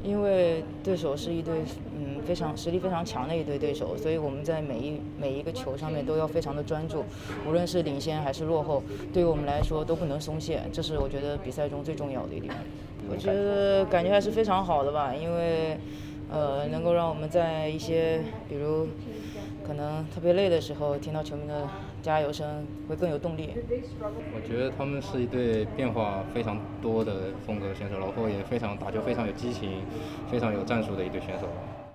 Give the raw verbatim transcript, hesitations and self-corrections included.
因为对手是一队嗯非常实力非常强的一队对手，所以我们在每一每一个球上面都要非常的专注，无论是领先还是落后，对于我们来说都不能松懈，这是我觉得比赛中最重要的一点。我觉得感觉还是非常好的吧，因为呃能够让我们在一些比如可能特别累的时候，听到球迷的加油声，会更有动力。 我觉得他们是一队变化非常多的风格选手，然后也非常打球非常有激情、非常有战术的一队选手。